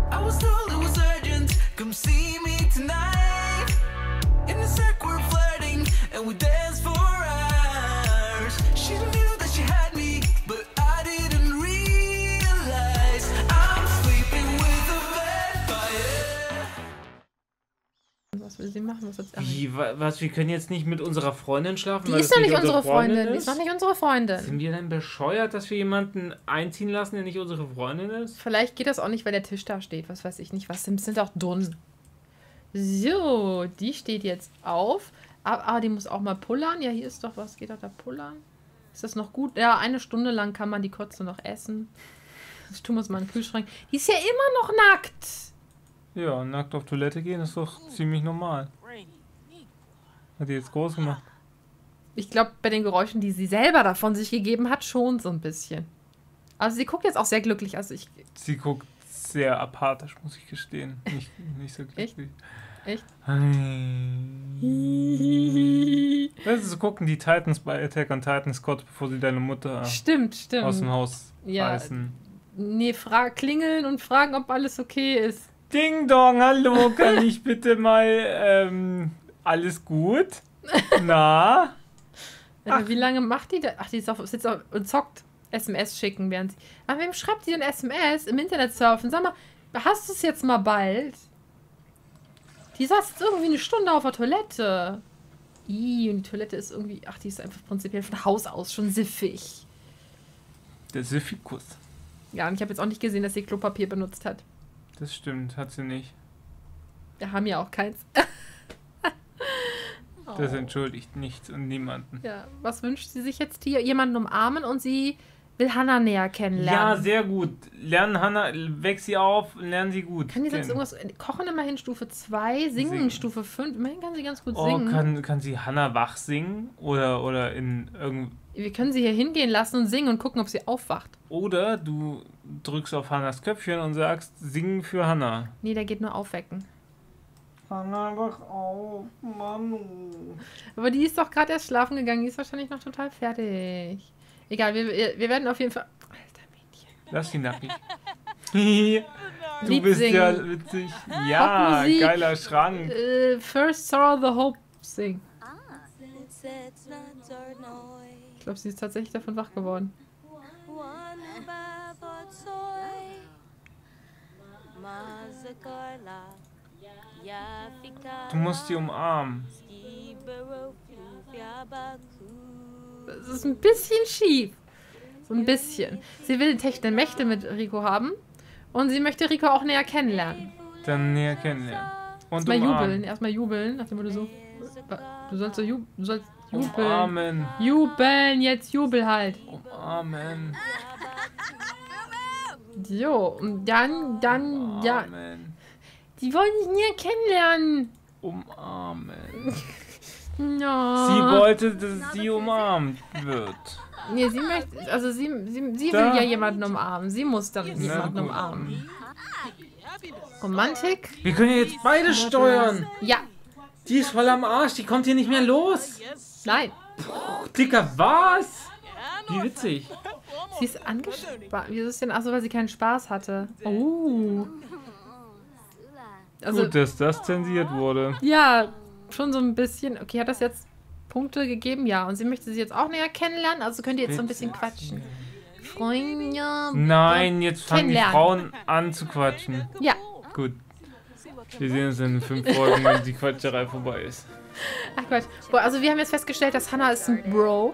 I was told it was urgent. Come see me tonight. In the circle we're flirting and we dance for hours. She knew that she had me, but I didn't realize I'm sleeping with a vampire. Was will sie machen? Was jetzt? Wie, was? Wir können jetzt nicht mit unserer Freundin schlafen? Die weil ist das doch nicht unsere Freundin Freundin. Die ist doch nicht unsere Freundin. Sind wir denn bescheuert, dass wir jemanden einziehen lassen, der nicht unsere Freundin ist? Vielleicht geht das auch nicht, weil der Tisch da steht. Was weiß ich nicht. Was Sims sind auch dumm. So, die steht jetzt auf. Aber die muss auch mal pullern. Ja, hier ist doch was. Geht doch da pullern? Ist das noch gut? Ja, 1 Stunde lang kann man die Kotze noch essen. Das tun wir uns mal in den Kühlschrank. Die ist ja immer noch nackt. Ja, nackt auf Toilette gehen ist doch ziemlich normal. Hat die jetzt groß gemacht? Ich glaube, bei den Geräuschen, die sie selber davon sich gegeben hat, schon so ein bisschen. Also sie guckt jetzt auch sehr glücklich. Also Sie guckt sehr apathisch, muss ich gestehen. Nicht so glücklich. Echt? Das ist so gucken die Titans bei Attack on Titans kurz bevor sie deine Mutter Stimmt. aus dem Haus reißen. Nee, klingeln und fragen, ob alles okay ist. Ding Dong, hallo, kann ich bitte mal, alles gut? Na? Also, wie lange macht die da? Ach, die sitzt auf und zockt. SMS schicken, während sie... Aber wem schreibt die denn SMS? Im Internet surfen? Sag mal, hast du es jetzt mal bald? Die saß jetzt irgendwie 1 Stunde auf der Toilette. Und die Toilette ist irgendwie... Ach, die ist einfach prinzipiell von Haus aus schon siffig. Der Siffikus. Ja, und ich habe jetzt auch nicht gesehen, dass sie Klopapier benutzt hat. Das stimmt, hat sie nicht. Wir haben ja auch keins. Das entschuldigt nichts und niemanden. Ja, was wünscht sie sich jetzt hier? Jemanden umarmen und sie will Hannah näher kennenlernen. Ja, sehr gut. Lernen Hannah, weck sie auf, lernen sie gut. Kann die sonst irgendwas... Kochen immerhin Stufe 2, singen Stufe 5. Immerhin kann sie ganz gut singen. Kann sie Hannah wach singen? Oder in irgendeinem... Wir können sie hier hingehen lassen und singen und gucken, ob sie aufwacht. Oder du drückst auf Hannahs Köpfchen und sagst, singen für Hannah. Nee, der geht nur aufwecken. Hannah, wach auf, Manu. Aber die ist doch gerade erst schlafen gegangen. Die ist wahrscheinlich noch total fertig. Egal, wir werden auf jeden Fall... Alter Mädchen. Lass sie nackig. Du Lied bist singen. ja witzig. Ja, Popmusik. geiler Schrank. First Sorrow the Hope sing. Ich glaube, sie ist tatsächlich davon wach geworden. Du musst sie umarmen. Das ist ein bisschen schief. So ein bisschen. Sie will Techtelmächte mit Rico haben. Und sie möchte Rico auch näher kennenlernen. Dann näher kennenlernen. Und Erstmal umarmen. jubeln. Erstmal jubeln. Nach dem Motto so. Du sollst so jubeln. Umarmen. Jubeln. Jetzt jubel halt. Umarmen. Jo. Und dann, ja. Umarmen. Die wollen sich näher kennenlernen. Umarmen. Ja. Sie wollte, dass sie umarmt wird. Nee, sie möchte, also sie will ja jemanden umarmen. Sie muss dann jemanden umarmen. Romantik? Wir können ja jetzt beide steuern. Ja. Die ist voll am Arsch, die kommt hier nicht mehr los. Nein. Dicker, was? Wie witzig. Sie ist angespannt. Wieso ist denn? Achso, weil sie keinen Spaß hatte. Oh. Also, Gut, dass das zensiert wurde. ja, schon so ein bisschen. Okay, hat das jetzt Punkte gegeben? Ja. Und sie möchte sie jetzt auch näher kennenlernen. Also könnt ihr jetzt so ein bisschen quatschen. Freunde. Nein, jetzt fangen die Kennenlernen. Frauen an zu quatschen. Ja. Gut. Wir sehen uns in 5 Folgen, wenn die Quatscherei vorbei ist. Ach Gott. Boah, also wir haben jetzt festgestellt, dass Hannah ist ein Bro.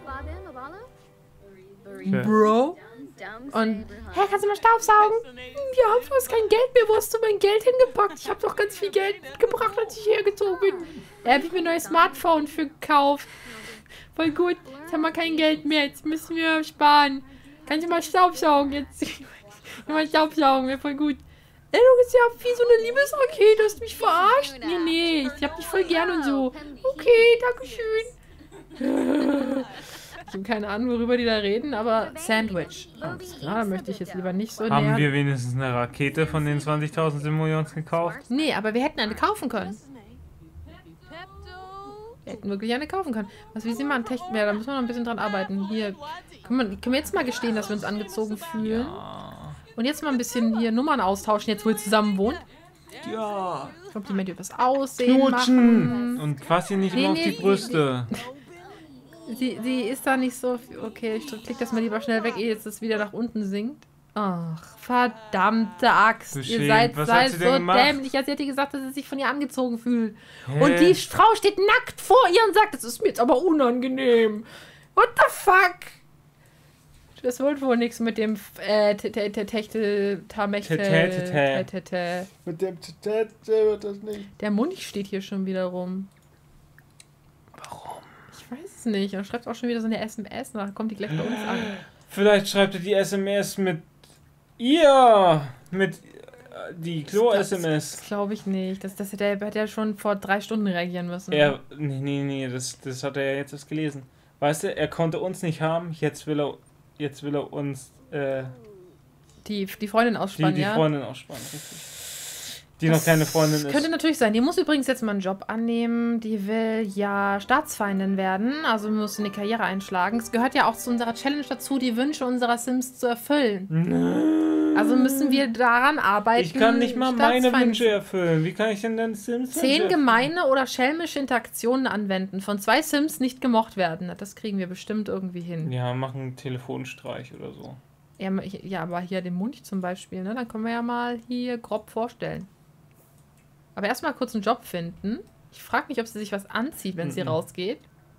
Okay. Bro. Und, hey, kannst du mal Staubsaugen? Ja, du hast kein Geld mehr. Wo hast du mein Geld hingepackt? Ich habe doch ganz viel Geld mitgebracht, als ich hergezogen bin. Da habe ich mir ein neues Smartphone für gekauft. Voll gut. Jetzt haben wir kein Geld mehr. Jetzt müssen wir sparen. Kannst du mal Staubsaugen jetzt? Mal Staubsaugen, wäre voll gut. Ey, du bist ja wie so eine Liebesrakete. Du hast mich verarscht. Nee, ich hab dich voll gern und so. Okay, dankeschön. Ich habe keine Ahnung, worüber die da reden, aber Sandwich. Da möchte ich jetzt lieber nicht so Haben näher. wir wenigstens eine Rakete von den 20.000 Simoleons gekauft? Nee, aber wir hätten eine kaufen können. Wir hätten wirklich eine kaufen können. Was will sie machen? Ja, da müssen wir noch ein bisschen dran arbeiten. Hier, können wir jetzt mal gestehen, dass wir uns angezogen fühlen? Und jetzt mal ein bisschen hier Nummern austauschen, jetzt wo ihr zusammen wohnt. Ja. Komplimente übers Aussehen Knutschen. machen. Und fass sie nicht immer auf die Brüste. Sie ist da nicht so... Okay, ich klick das mal lieber schnell weg, ehe jetzt das wieder nach unten sinkt. Ach, verdammte Axt. Beschämt. Ihr seid Was hat sie denn so gemacht? dämlich, als hätte sie gesagt, dass sie sich von ihr angezogen fühlt. Hä? Und die Frau steht nackt vor ihr und sagt, das ist mir jetzt aber unangenehm. What the fuck? Das wird wohl nichts mit dem Techtel-Tamechtel. Mit dem wird das nicht. Der Mund steht hier schon wieder rum. Warum? Ich weiß es nicht. Er schreibt auch schon wieder so eine SMS. Dann kommt die gleich bei uns an. Vielleicht schreibt er die SMS mit ihr. Mit die Klo-SMS. Das glaube ich nicht. Der hätte ja schon vor 3 Stunden reagieren müssen. Nee, das hat er ja jetzt erst gelesen. Weißt du, er konnte uns nicht haben, jetzt will er uns die Freundin ausspannen, die Freundin ausspannen, richtig. Die noch keine Freundin ist. Könnte natürlich sein. Die muss übrigens jetzt mal einen Job annehmen. Die will ja Staatsfeindin werden. Also muss eine Karriere einschlagen. Es gehört ja auch zu unserer Challenge dazu, die Wünsche unserer Sims zu erfüllen. Also müssen wir daran arbeiten. Ich kann nicht mal meine Wünsche erfüllen. Wie kann ich denn dann Sims 10 gemeine oder schelmische Interaktionen anwenden. Von 2 Sims nicht gemocht werden. Das kriegen wir bestimmt irgendwie hin. Ja, machen einen Telefonstreich oder so. Ja, aber hier den Mund zum Beispiel, ne? Dann können wir ja mal hier grob vorstellen. Aber erstmal kurz einen Job finden. Ich frage mich, ob sie sich was anzieht, wenn sie rausgeht.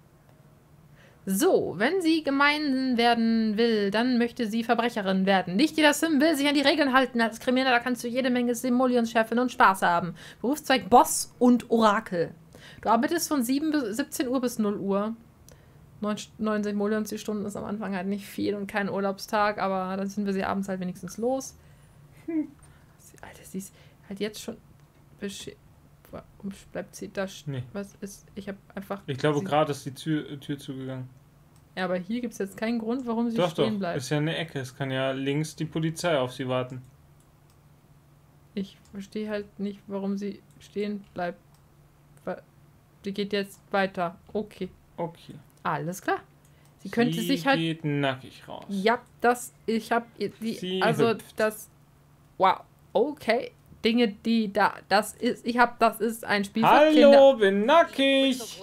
So, wenn sie gemein werden will, dann möchte sie Verbrecherin werden. Nicht jeder Sim will sich an die Regeln halten. Als Krimineller kannst du jede Menge Simoleons-Chefin und Spaß haben. Berufszweig Boss und Orakel. Du arbeitest von 17 Uhr bis 0 Uhr. 9 Simoleons die Stunden ist am Anfang halt nicht viel und kein Urlaubstag, aber dann sind wir sie abends halt wenigstens los. Alter, sie ist halt jetzt schon... Warum bleibt sie da? Nee. Was ist? Ich habe einfach... Ich glaube, gerade ist die Tür zugegangen. Ja, aber hier gibt es jetzt keinen Grund, warum sie Doch, stehen bleibt. ist ja eine Ecke. Es kann ja links die Polizei auf sie warten. Ich verstehe halt nicht, warum sie stehen bleibt. Die geht jetzt weiter. Okay. Okay. Alles klar. Sie könnte sich halt... Sie geht nackig raus. Ja, ich habe die... Sie also, hüpft. das... Wow. Okay. Dinge, die da... Das ist ein Spiel für Kinder. Hallo, bin nackig.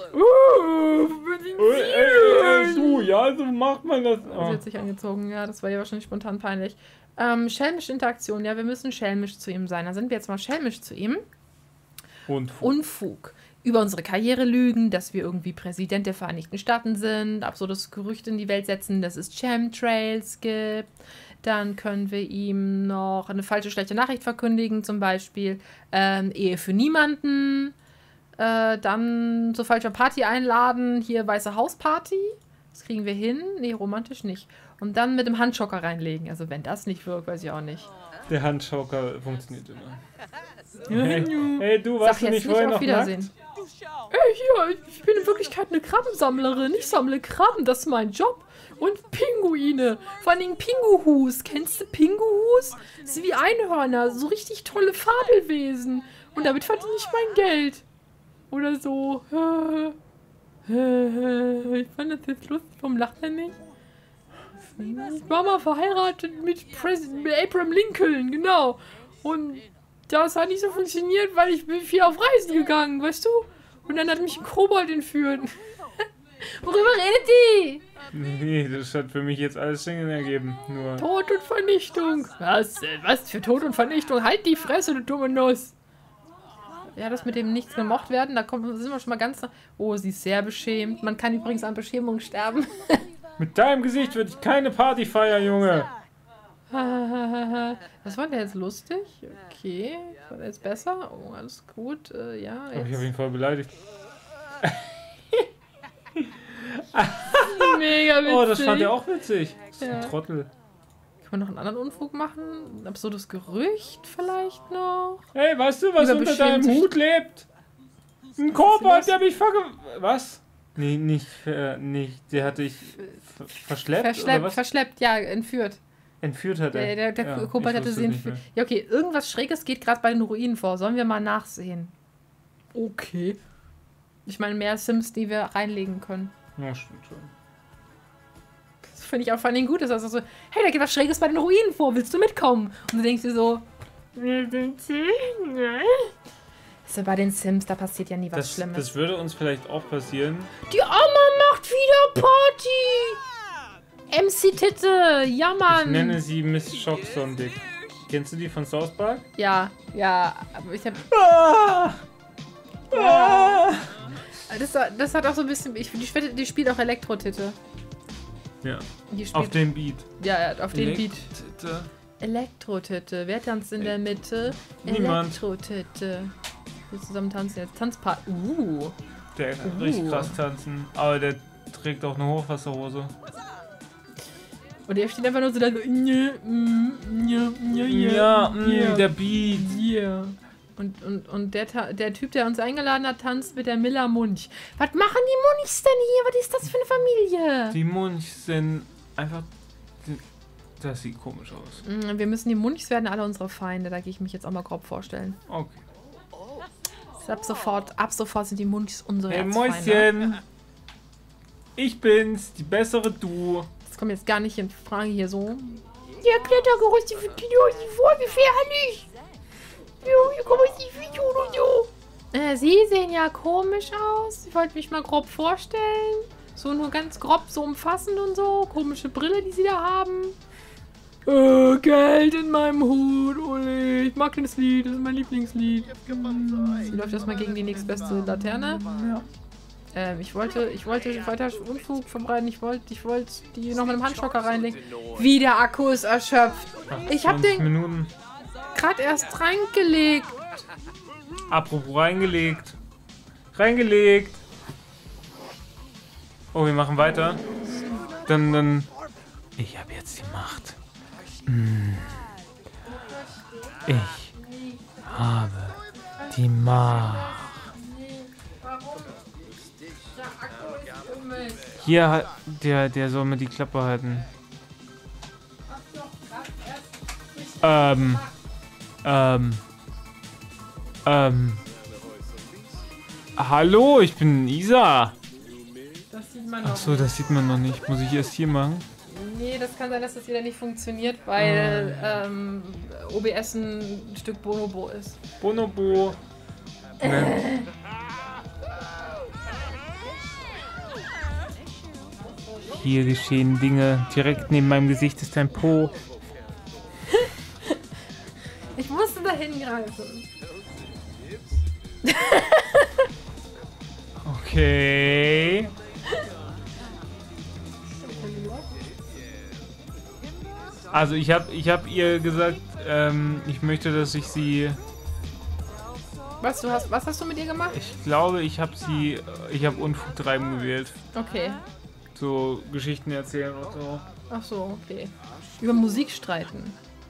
Du, ja, so macht man das. Sie hat sich angezogen, ja, das war ja wahrscheinlich spontan peinlich. Schelmische Interaktion, ja, wir müssen schelmisch zu ihm sein. Da sind wir jetzt mal schelmisch zu ihm. Unfug. Über unsere Karriere lügen, dass wir irgendwie Präsident der Vereinigten Staaten sind, absurdes Gerücht in die Welt setzen, dass es Chemtrails gibt. Dann können wir ihm noch eine falsche, schlechte Nachricht verkündigen, zum Beispiel Ehe für niemanden. Dann zur falscher Party einladen, hier Weiße Hausparty. Das kriegen wir hin. Nee, romantisch nicht. Und dann mit dem Handschocker reinlegen. Also wenn das nicht wirkt, weiß ich auch nicht. Der Handschoker funktioniert immer. Hey, du, warst du nicht vorher noch Wiedersehen. Hier, ich bin in Wirklichkeit eine Krabbensammlerin. Ich sammle Krabben, das ist mein Job. Und Pinguine. Vor allen Dingen Pinguhus. Kennst du Pinguhus? Das sind wie Einhörner. So richtig tolle Fabelwesen. Und damit verdiene ich mein Geld. Oder so. Ich fand das jetzt lustig. Warum lacht er nicht? Ich war mal verheiratet mit Abraham Lincoln, genau. Und das hat nicht so funktioniert, weil ich bin viel auf Reisen gegangen, weißt du? Und dann hat mich ein Kobold entführt. Worüber redet die? Nee, das hat für mich jetzt alles Sinn ergeben. Nur Tod und Vernichtung. Was für Tod und Vernichtung? Halt die Fresse, du dumme Nuss. Ja, das mit dem nichts gemocht werden, da sind wir schon mal ganz... Oh, sie ist sehr beschämt. Man kann übrigens an Beschämung sterben. mit deinem Gesicht würde ich keine Party feiern, Junge. Was war denn jetzt lustig? Okay, war der jetzt besser? Oh, alles gut. Ja, jetzt. Ich habe ihn voll beleidigt. Mega witzig. Oh, das fand er auch witzig. Das ist ein Trottel. Kann man noch einen anderen Unfug machen? Ein absurdes Gerücht vielleicht noch? Hey, weißt du, was unter deinem Hut lebt? Ein Kobold, der mich Was? Nee, nicht. Der hat dich verschleppt, oder was? Verschleppt, ja, entführt. Entführt hat er. Der Kobold hatte sie entführt. Ja, okay, irgendwas Schräges geht gerade bei den Ruinen vor. Sollen wir mal nachsehen? Okay. Ich meine, mehr Sims, die wir reinlegen können. Ja, stimmt schon. Finde ich auch vor allem gut. Das ist also so, hey, da geht was Schräges bei den Ruinen vor, willst du mitkommen? Und du denkst dir so, wir sind ist ja bei den Sims, da passiert ja nie was Schlimmes. Das würde uns vielleicht auch passieren. Die Oma macht wieder Party! MC Titte, ja Mann! Ich nenne sie Miss Schocksondig. Kennst du die von South Park? Ja, aber ich hab... Das hat auch so ein bisschen... Die spielt auch Elektro-Titte. Ja, auf den Beat. Ja, auf den Beat. Titte. Elektro-Titte. Wer tanzt in der Mitte? Niemand. Elektro-Titte. Wir zusammen tanzen jetzt. Tanzpart. Der kann richtig krass tanzen. Aber der trägt auch eine Hochwasserhose. Und er steht einfach nur so da so. Der Beat. Yeah. Und der Typ, der uns eingeladen hat, tanzt mit der Miller Munch. Was machen die Munchs denn hier? Was ist das für eine Familie? Die Munchs sind einfach... Das sieht komisch aus. Wir müssen die Munchs werden alle unsere Feinde. Da gehe ich mich jetzt auch mal grob vorstellen. Okay. Ab sofort sind die Munchs unsere Erzfeinde. Mäuschen! Ich bin's, die bessere du. Das kommt jetzt gar nicht in Frage hier so. Der Klettergerüste für Kinder ist voll gefährlich. Hier kann man sich nicht tun und so. Sie sehen ja komisch aus. Ich wollte mich mal grob vorstellen. So nur ganz grob, so umfassend und so. Komische Brille, die sie da haben. Geld in meinem Hut. Ole, ich mag das Lied, das ist mein Lieblingslied. Sie läuft erstmal gegen die nächstbeste Laterne. Ja. Ich wollte weiter Unfug verbreiten. Ich wollte die noch mit dem Handschocker reinlegen. Wie der Akku ist erschöpft. Ich habe den gerade erst reingelegt. Apropos reingelegt. Reingelegt. Oh, wir machen weiter. Dann. Ich habe jetzt die Macht. Ich habe die Macht. Hier, der soll mir die Klappe halten. Hallo, ich bin Isa. Das sieht man noch. Achso, das sieht man noch nicht. Muss ich erst hier machen? Nee, das kann sein, dass das wieder nicht funktioniert, weil OBS ein Stück Bonobo ist. Bonobo. Hier geschehen Dinge. Direkt neben meinem Gesicht ist ein Po. Ich musste da hingreifen. Okay. Also ich hab ihr gesagt, ich möchte, dass ich sie... Was hast du mit ihr gemacht? Ich glaube, ich habe Unfug treiben gewählt. Okay. So Geschichten erzählen und so. Ach so, okay. Über Musik streiten.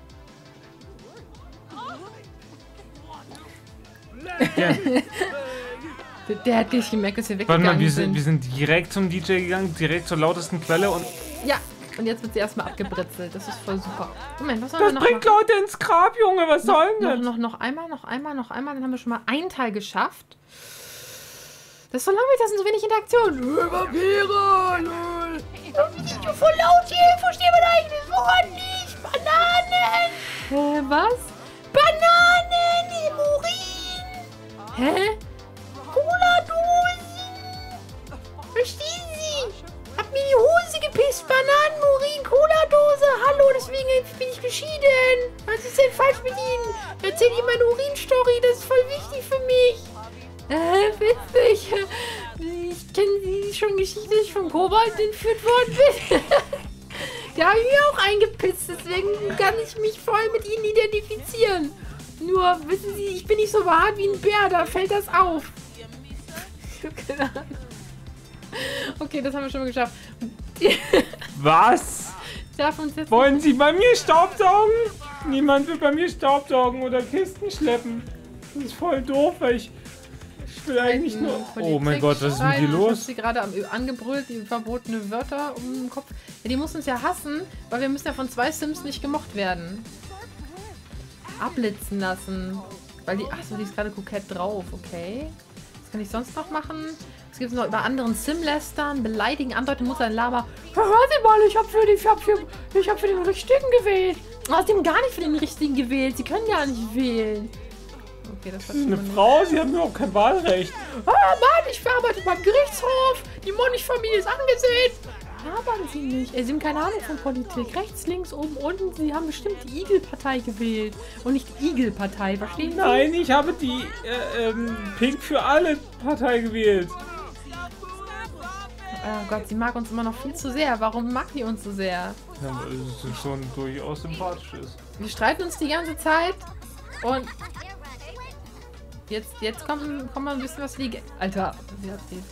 Ja. Der hat nicht gemerkt, dass wir weggegangen sind. Warte mal, wir sind direkt zum DJ gegangen, direkt zur lautesten Quelle und... Ja, und jetzt wird sie erstmal abgebritzelt. Das ist voll super. Moment, was sollen wir noch machen? Das bringt Leute ins Grab, Junge, was soll denn das? Noch einmal, dann haben wir schon mal einen Teil geschafft. Das ist so langweilig, das sind so wenig Interaktionen. Vampire, lol. Das ist so voll laut hier, ich verstehe mein eigenes Wort nicht. Bananen. Was? Bananen im Urin. Hä? Cola-Dosen. Verstehen Sie? Hab mir die Hose gepisst. Bananen, Urin, Cola-Dose. Hallo, deswegen bin ich geschieden. Was ist denn falsch mit Ihnen? Erzähl Ihnen meine Urin-Story, das ist voll wichtig für mich. Witzig. Ich kenne schon Geschichte, dass ich vom Kobold entführt worden bin. Da habe ich mir auch eingepisst, deswegen kann ich mich voll mit ihnen identifizieren. Nur, wissen Sie, ich bin nicht so behaart wie ein Bär, da fällt das auf. Keine Ahnung. Okay, das haben wir schon mal geschafft. Was? Darf uns jetzt wollen Sie bei mir Staubsaugen? Niemand will bei mir Staubsaugen oder Kisten schleppen. Das ist voll doof, weil ich will eigentlich nur... Oh mein Gott, was ist mit dir los? Ich hab sie gerade angebrüllt, die verbotene Wörter um den Kopf. Ja, die muss uns ja hassen, weil wir müssen ja von 2 Sims nicht gemocht werden. Abblitzen lassen. Weil die... Achso, die ist gerade kokett drauf, okay. Was kann ich sonst noch machen? Es gibt es noch über anderen Sim lästern, beleidigen, andeuten, muss ein Lama. Hör Sie mal, ich hab für den Richtigen gewählt. Außerdem gar nicht für den Richtigen gewählt. Sie können gar nicht wählen. Okay, das ist eine Frau, sie haben überhaupt kein Wahlrecht. Ah, Mann, ich arbeite beim Gerichtshof. Die Monich-Familie ist angesehen. Arbeiten Sie nicht. Sie haben keine Ahnung von Politik. Rechts, links, oben, unten. Sie haben bestimmt die Igel-Partei gewählt. Und nicht Igel-Partei, verstehen Sie? Nein, ich habe die Pink für alle Partei gewählt. Oh Gott, sie mag uns immer noch viel zu sehr. Warum mag die uns so sehr? Ja, weil es schon durchaus sympathisch ist. Wir streiten uns die ganze Zeit. Und jetzt kommt mal ein bisschen was liegen. Alter, sie hat sie.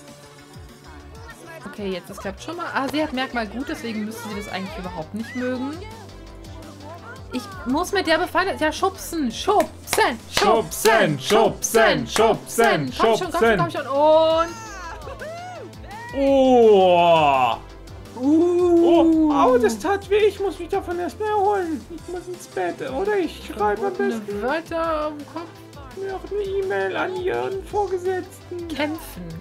Okay, jetzt, das klappt schon mal. Ah, sie hat Merkmal gut, deswegen müsste sie das eigentlich überhaupt nicht mögen. Ich muss mit der befreundet... Ja, schubsen, schubsen, schubsen, schubsen, schubsen. Komm schon. Und... Oh! Oh, das tat weh. Ich muss mich davon erstmal erholen. Ich muss ins Bett. Oder ich schreibe am besten Wörter im Kopf. Noch eine E-Mail an Ihren Vorgesetzten. Kämpfen.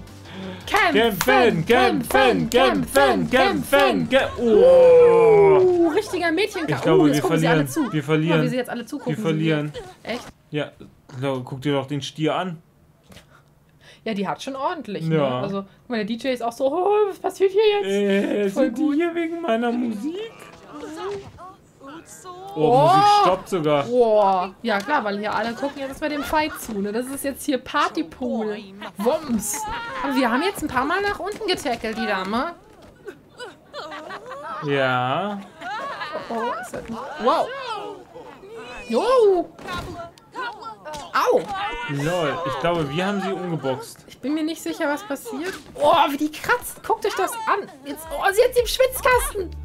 Oh, richtiger Mädchen. Ich glaube, jetzt gucken sie alle zu. Wir verlieren. Wie sie jetzt alle zugucken. Wir verlieren. Echt? Ja, guck dir doch den Stier an. Ja, die hat schon ordentlich. Ja. Ne? Also, guck mal, der DJ ist auch so, oh, was passiert hier jetzt? Voll gut. Hier wegen meiner Musik? Oh, Musik stoppt sogar. Oh, ja klar, weil hier alle gucken jetzt bei dem Fight zu. Ne? Das ist jetzt hier Partypool. Wumms. Aber wir haben jetzt ein paar Mal nach unten getackelt, die Dame. Ja. Oh, ist das... Wow. Jo. Au. Lol, ich glaube, wir haben sie umgeboxt. Ich bin mir nicht sicher, was passiert. Oh, wie die kratzt. Guckt euch das an. Jetzt, oh, sie hat sie im Schwitzkasten.